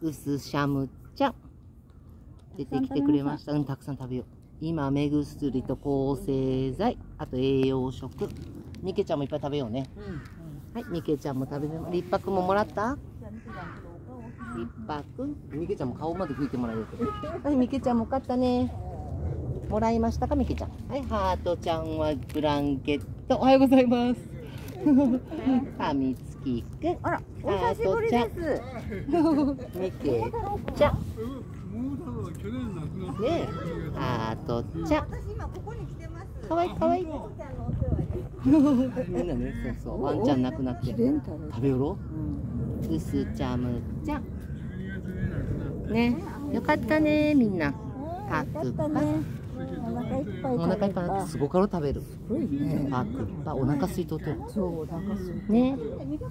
うすシャムちゃん。出てきてくれました。うん、たくさん食べよう。今、目薬と抗生剤、あと栄養食。みけちゃんもいっぱい食べようね。はい、みけちゃんも食べて、立白ももらった？立白？みけちゃんも顔まで拭いてもらえるけど。はい、みけちゃんも買ったね。もらいましたか、みけちゃん。はい、ハートちゃんはブランケット。おはようございます。かみつきくん。 あら、お久しぶりです。 みけちゃん。ねえ、ハートちゃん。 私今ここに来てます。 かわいいかわいい。みんなね、そうそう、ワンちゃん亡くなって。食べよろ。うすちゃむちゃん。ね、よかったね、みんな。パクパ。 お腹いっぱい。 お腹いっぱいなって、すごから食べる。 すごいね。 パクパ、お腹空いとって。 そう、お腹すいて。 ね。